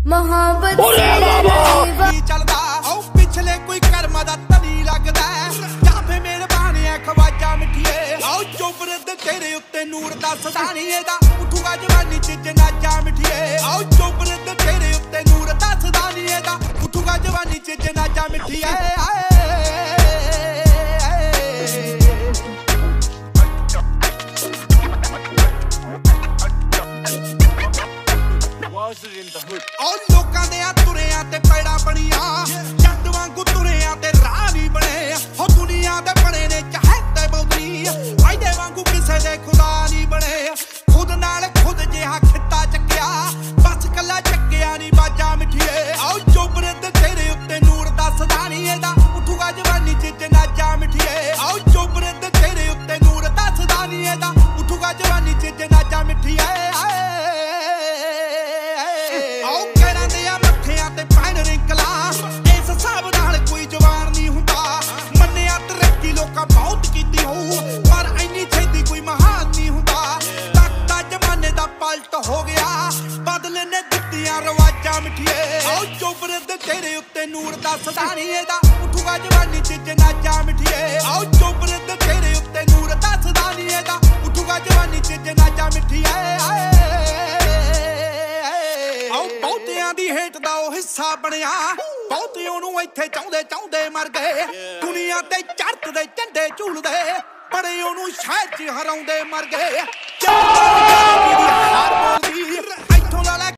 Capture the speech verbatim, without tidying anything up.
मोहब्बत चलदा पिछले कोई कर्म दा तली लगदा जां फे मेहरबान है खवाजा मिठिए आओ चुबरद तेरे उत्ते नूर दा सदानी दा उठूगा जवानी च जनाजा मिठिए आओ चुबरद तेरे उत्ते नूर दा सदानी दा उठूगा जवानी च जनाजा मिठिए और लोकां दे तुरियां ते पैड़ा बनिया जट वांगू तुरियां ते राह नहीं बने हो दुनिया दे बने ने चाहते बौदरी फायदे वांगू किसे दे खुदा नहीं बने खुद नाल खुद जिहा खित्ता चक्किया बस कला चक्किया नहीं बाजा मिठिए आओ चुबरद तेरे उत्ते नूर दा सदानी दा उठूगा जवानी च जनाजा मिठिए आओ चुबरद तेरे उत्ते नूर दा सदानी दा उठूगा जवानी च जनाजा मिठिए बहुत कीती हो पर इन्नी छेती कोई महान नहीं हुंदा तख्ता जमाने दा पलट हो गया बदले ने दित्तियां रवाजा मिठिए आओ चुबरद तेरे उत्ते नूर दा सदानी दा उठूगा जवानी च जनाजा मिठिए आओ चुबरद तेरे उत्ते नूर दा सदानी दा उठूगा जवानी च जनाजा मिठिए आओ बहुतियां दी हेट दा ओ हिस्सा बनया बहुते ओनू इत्थे चाहुंदे चाहुंदे मर गए दुनिया ते चढ़त दे झंडे झूलदे बड़े ओनू शहर च हराउंदे मर गए